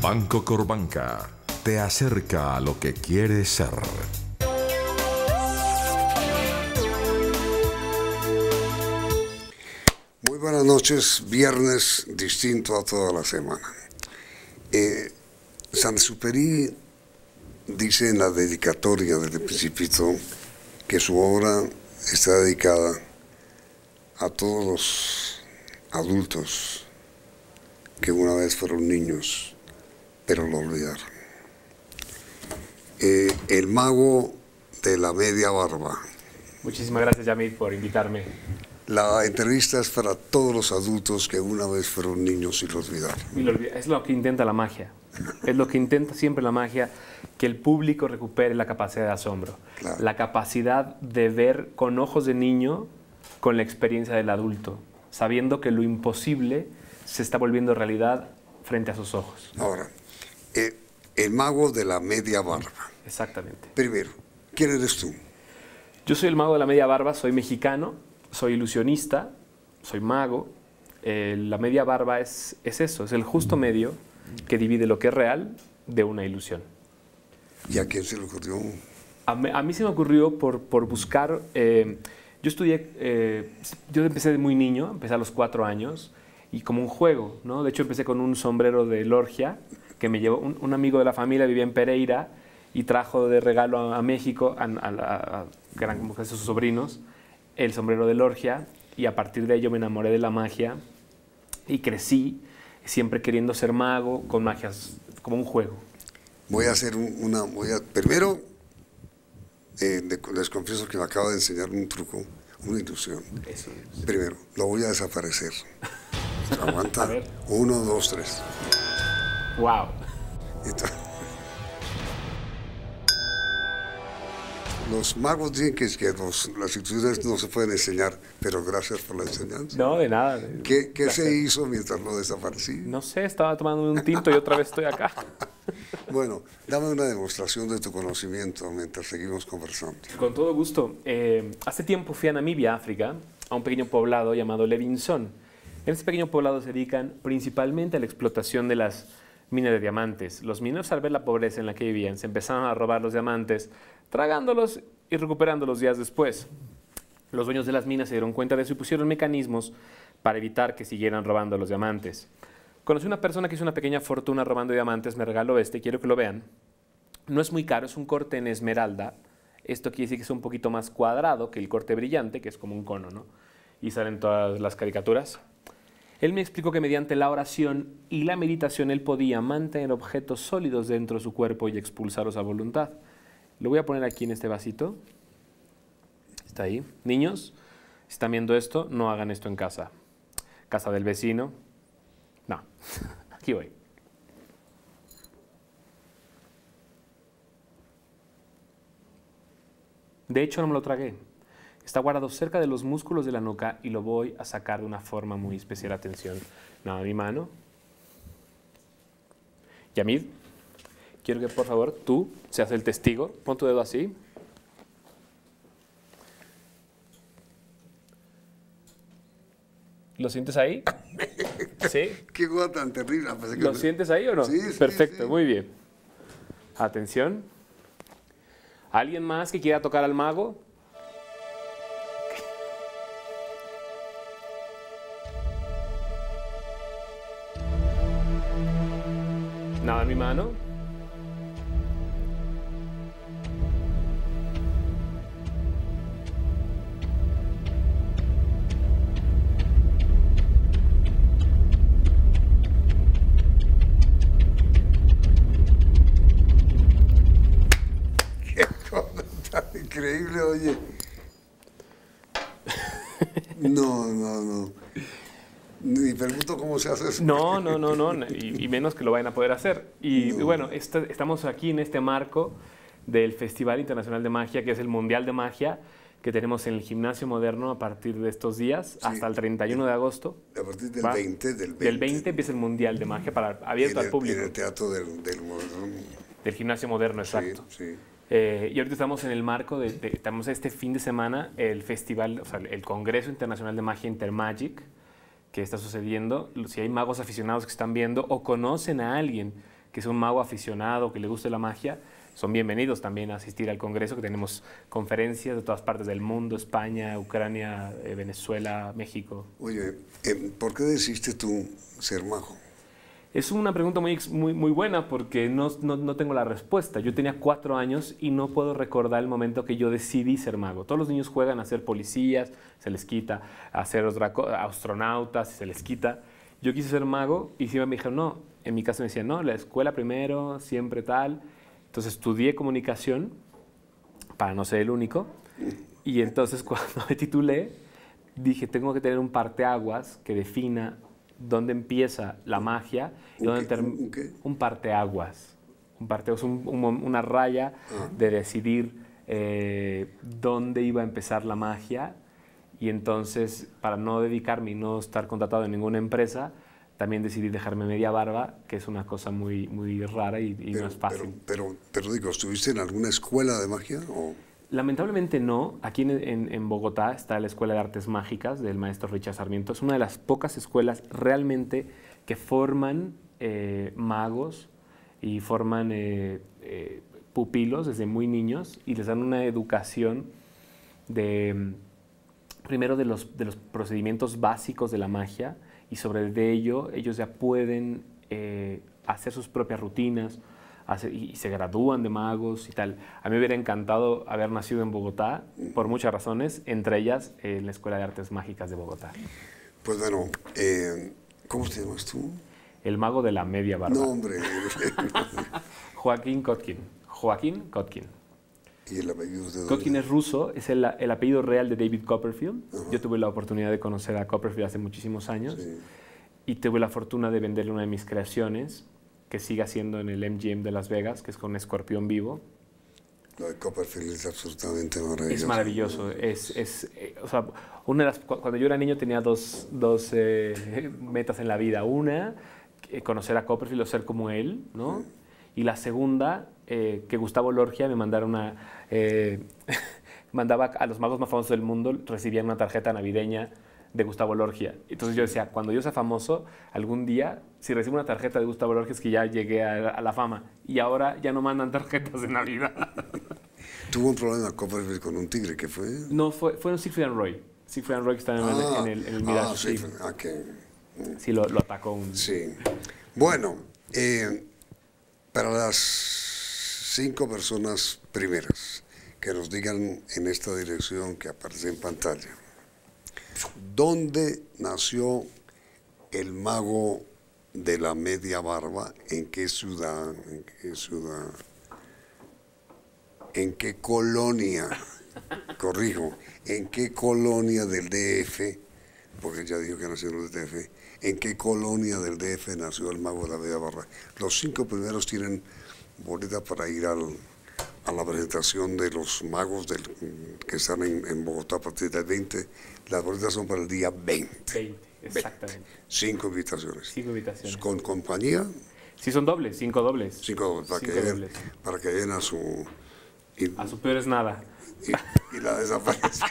Banco Corbanca te acerca a lo que quieres ser. Muy buenas noches, viernes distinto a toda la semana. Saint-Exupéry dice en la dedicatoria del Principito que su obra está dedicada a todos los adultos que una vez fueron niños, pero lo olvidaron. El mago de la media barba. Muchísimas gracias, Yamid, por invitarme. La entrevista es para todos los adultos que una vez fueron niños y lo olvidaron. Es lo que intenta la magia. Es lo que intenta siempre la magia, que el público recupere la capacidad de asombro. Claro. La capacidad de ver con ojos de niño, con la experiencia del adulto, sabiendo que lo imposible se está volviendo realidad frente a sus ojos. Ahora, el mago de la media barba. Exactamente. Primero, ¿quién eres tú? Yo soy el mago de la media barba, soy mexicano, soy ilusionista, soy mago. La media barba es eso, es el justo medio que divide lo que es real de una ilusión. ¿Y a quién se le ocurrió? A mí se me ocurrió por buscar. Yo estudié, yo empecé muy niño, empecé a los 4 años, y como un juego, ¿no? De hecho, empecé con un sombrero de Lorgia, que me llevó un amigo de la familia, vivía en Pereira, y trajo de regalo a México, que eran como sus sobrinos, el sombrero de Lorgia, y a partir de ello me enamoré de la magia, y crecí siempre queriendo ser mago, con magias, como un juego. Voy a hacer primero, les confieso que me acaba de enseñar un truco, una ilusión. Eso es. Primero, lo voy a desaparecer. Aguanta. A ver. 1, 2, 3. ¡Wow! Los magos dicen que las ilusiones no se pueden enseñar, pero gracias por la enseñanza. No, de nada. ¿Qué se hizo mientras lo desaparecí? No sé, estaba tomando un tinto y otra vez estoy acá. Bueno, dame una demostración de tu conocimiento mientras seguimos conversando. Con todo gusto. Hace tiempo fui a Namibia, África, a un pequeño poblado llamado Levinson. En este pequeño poblado se dedican principalmente a la explotación de las minas de diamantes. Los mineros, al ver la pobreza en la que vivían, se empezaron a robar los diamantes, tragándolos y recuperándolos días después. Los dueños de las minas se dieron cuenta de eso y pusieron mecanismos para evitar que siguieran robando los diamantes. Conocí una persona que hizo una pequeña fortuna robando diamantes, me regaló quiero que lo vean. No es muy caro, es un corte en esmeralda. Esto quiere decir que es un poquito más cuadrado que el corte brillante, que es como un cono, ¿no? Y salen todas las caricaturas. Él me explicó que mediante la oración y la meditación él podía mantener objetos sólidos dentro de su cuerpo y expulsarlos a voluntad. Lo voy a poner aquí en este vasito. Está ahí. Niños, si están viendo esto, no hagan esto en casa. Casa del vecino. No, aquí voy. De hecho, no me lo tragué. Está guardado cerca de los músculos de la nuca y lo voy a sacar de una forma muy especial. Atención. Nada, mi mano. Yamid, quiero que por favor tú seas el testigo. Pon tu dedo así. ¿Lo sientes ahí? ¿Sí? Qué cosa tan terrible. ¿Lo sientes ahí o no? Sí, perfecto, sí. Muy bien. Atención. ¿Alguien más que quiera tocar al mago? Nada en mi mano. Qué cosa tan increíble, oye. No. Ni pregunto cómo se hace eso. No, y menos que lo vayan a poder hacer. Y bueno, estamos aquí en este marco del Festival Internacional de Magia, que es el Mundial de Magia, que tenemos en el Gimnasio Moderno a partir de estos días, hasta el 31 de agosto. A partir del 20. Del 20 empieza el Mundial de Magia abierto al público. En el Teatro del Moderno. Del Gimnasio Moderno, exacto. Sí. Y ahorita estamos en el marco estamos este fin de semana, el festival, o sea, el Congreso Internacional de Magia Intermagic, que está sucediendo. Si hay magos aficionados que están viendo o conocen a alguien que es un mago aficionado, que le guste la magia, son bienvenidos también a asistir al Congreso, que tenemos conferencias de todas partes del mundo, España, Ucrania, Venezuela, México. Oye, ¿por qué decidiste tú ser mago? Es una pregunta muy buena porque no tengo la respuesta. Yo tenía 4 años y no puedo recordar el momento que yo decidí ser mago. Todos los niños juegan a ser policías, se les quita, a ser astronautas, se les quita. Yo quise ser mago y siempre me dijeron, no, en mi casa me decían, no, la escuela primero, siempre tal. Entonces estudié comunicación para no ser el único. Y entonces cuando me titulé, dije, tengo que tener un parteaguas que defina dónde empieza la magia y dónde termina. Un parteaguas. Un parteaguas, una raya de decidir dónde iba a empezar la magia. Y entonces, para no dedicarme y no estar contratado en ninguna empresa, también decidí dejarme media barba, que es una cosa muy rara y no es fácil. Pero digo, ¿estuviste en alguna escuela de magia? ¿O? Lamentablemente no. Aquí en Bogotá está la Escuela de Artes Mágicas del maestro Richard Sarmiento. Es una de las pocas escuelas realmente que forman magos y forman pupilos desde muy niños y les dan una educación primero de los procedimientos básicos de la magia, y sobre de ello ellos ya pueden hacer sus propias rutinas y se gradúan de magos y tal. A mí me hubiera encantado haber nacido en Bogotá por muchas razones, entre ellas la Escuela de Artes Mágicas de Bogotá. Pues bueno, ¿cómo te llamas tú? El mago de la media barba. No, hombre. Joaquín Kotkin. Joaquín Kotkin. ¿Y el apellido de dónde? Kotkin es ruso, es el apellido real de David Copperfield. Yo tuve la oportunidad de conocer a Copperfield hace muchísimos años y tuve la fortuna de venderle una de mis creaciones, que sigue haciendo en el MGM de Las Vegas, que es con un escorpión vivo. Lo de Copperfield es absolutamente maravilloso. Es maravilloso. O sea, cuando yo era niño tenía dos metas en la vida. Una, conocer a Copperfield o ser como él, ¿no? Y la segunda, que Gustavo Lorgia me mandara mandaba a los magos más famosos del mundo, recibían una tarjeta navideña de Gustavo Lorgia. Entonces yo decía, cuando yo sea famoso, algún día, si recibo una tarjeta de Gustavo Lorgia, es que ya llegué a la fama. Y ahora ya no mandan tarjetas de Navidad. ¿Tuvo un problema Copperfield con un tigre? ¿Qué fue? No, fueron Siegfried and Roy. Siegfried and Roy que estaban en el Mirage. Sí, sí, lo atacó un... Sí. Bueno, para las 5 personas primeras que nos digan en esta dirección que aparece en pantalla, ¿dónde nació el mago de la media barba? ¿En qué ciudad? ¿En qué colonia? Corrijo, ¿en qué colonia del DF? Porque ya dijo que nació en el DF. ¿En qué colonia del DF nació el mago de la media barba? Los 5 primeros tienen boleta para ir a la presentación de los magos que están en Bogotá a partir del 20. Las boletas son para el día 20. Exactamente. 5 invitaciones. 5 invitaciones. ¿Con compañía? Sí, son dobles, 5 dobles. 5 dobles, para que lleguen a su... A su peor es nada. Y la desaparezca.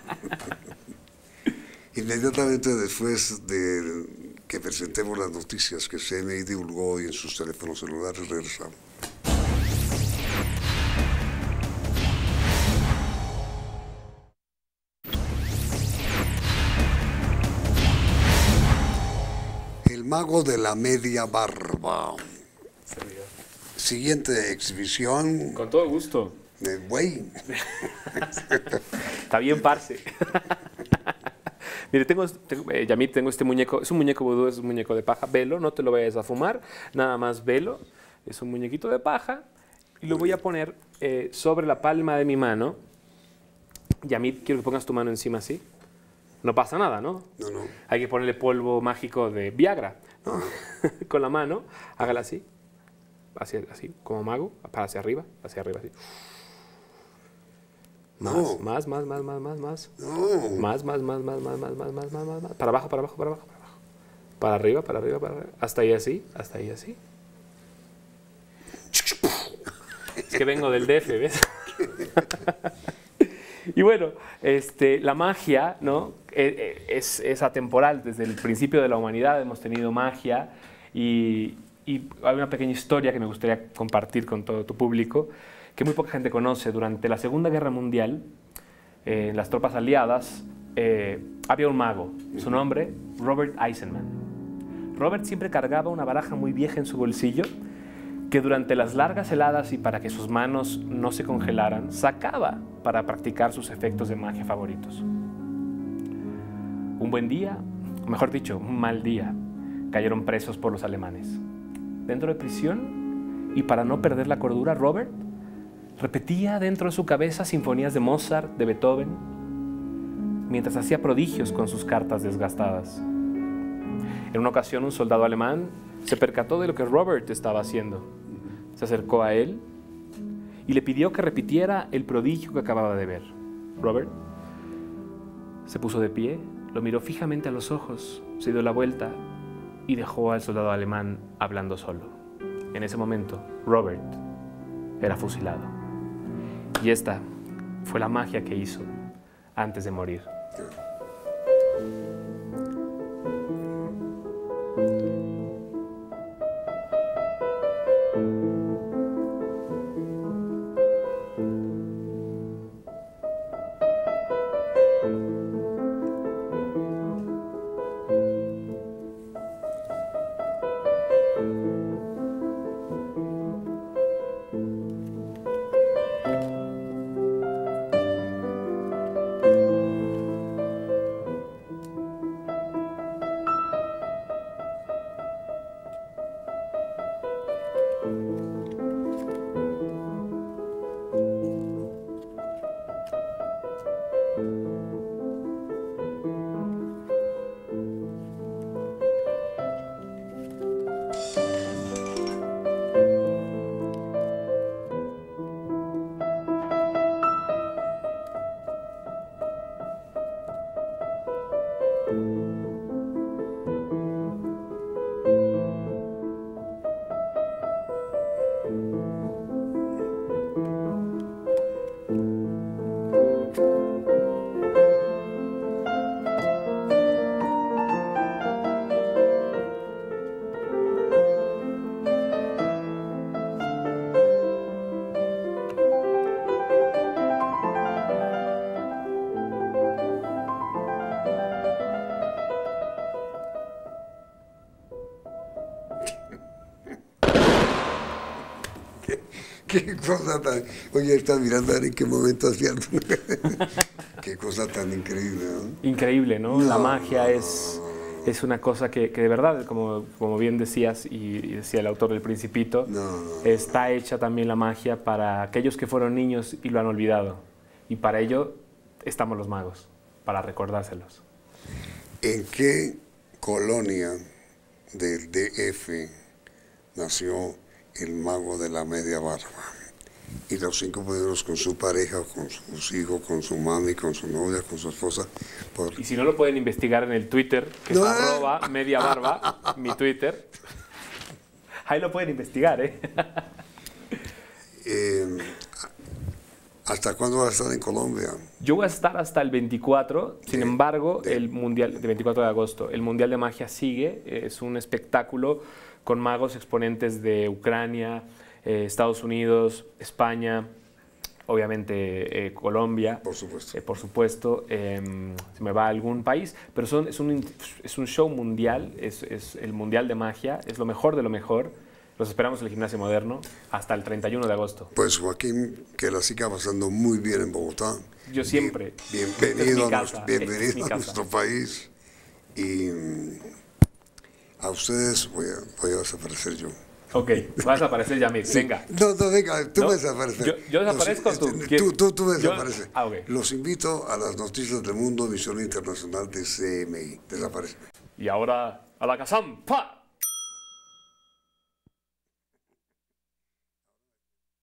Inmediatamente después de que presentemos las noticias que CNI divulgó hoy en sus teléfonos celulares, regresamos. El mago de la media barba. Siguiente exhibición. Con todo gusto. Güey. Está bien, parce. Mire, Yamit, tengo este muñeco. Es un muñeco vudú, es un muñeco de paja. Velo, no te lo vayas a fumar. Nada más velo. Es un muñequito de paja. Y lo voy a poner sobre la palma de mi mano. Yamit, quiero que pongas tu mano encima así. No pasa nada, ¿no? No, no. Hay que ponerle polvo mágico de Viagra, ¿no? Con la mano, hágala así. Así, como mago, para hacia arriba, así. Más. No. Más. No. Más. Para abajo. Para arriba. Hasta ahí así. Es que vengo del DF, ¿ves? Y bueno, la magia, ¿no? es atemporal. Desde el principio de la humanidad hemos tenido magia y y hay una pequeña historia que me gustaría compartir con todo tu público, que muy poca gente conoce. Durante la Segunda Guerra Mundial, en las tropas aliadas, había un mago, su nombre, Robert Eisenman. Robert siempre cargaba una baraja muy vieja en su bolsillo, que durante las largas heladas y para que sus manos no se congelaran, sacaba para practicar sus efectos de magia favoritos. Un buen día, o mejor dicho, un mal día, cayeron presos por los alemanes. Dentro de prisión, y para no perder la cordura, Robert repetía dentro de su cabeza sinfonías de Mozart, de Beethoven, mientras hacía prodigios con sus cartas desgastadas. En una ocasión, un soldado alemán se percató de lo que Robert estaba haciendo. Se acercó a él y le pidió que repitiera el prodigio que acababa de ver. Robert se puso de pie, lo miró fijamente a los ojos, se dio la vuelta y dejó al soldado alemán hablando solo. En ese momento, Robert era fusilado. Y esta fue la magia que hizo antes de morir. Qué cosa tan... Oye, estás mirando a ver en qué momento hacía... Qué cosa tan increíble, ¿no? Increíble, ¿no? La magia es una cosa que de verdad, como bien decías y decía el autor del Principito, está hecha también la magia para aquellos que fueron niños y lo han olvidado. Y para ello estamos los magos, para recordárselos. ¿En qué colonia del DF nació el mago de la media barba? Y los 5 poderos con su pareja, con sus hijos, con su mami, con su novia, con su esposa. Y si no, lo pueden investigar en el Twitter, que es @mediabarba, mi Twitter. Ahí lo pueden investigar, ¿eh? ¿Hasta cuándo vas a estar en Colombia? Yo voy a estar hasta el 24, sin embargo, el Mundial, de 24 de agosto, el Mundial de Magia sigue, es un espectáculo con magos exponentes de Ucrania, Estados Unidos, España, obviamente Colombia. Por supuesto. Por supuesto, se me va a algún país, pero es un show mundial, es el Mundial de Magia, es lo mejor de lo mejor. Los esperamos en el Gimnasio Moderno hasta el 31 de agosto. Pues Joaquín, que la siga pasando muy bien en Bogotá. Yo siempre. Bienvenido a nuestro país. Y a ustedes voy a desaparecer yo. Ok, vas a aparecer, Yamir. Sí. Venga. No, venga, tú vas a aparecer. Yo desaparezco o tú desapareces. Okay. Los invito a las noticias del mundo, emisión internacional de CMI. Desaparece. Y ahora a la Kazampa.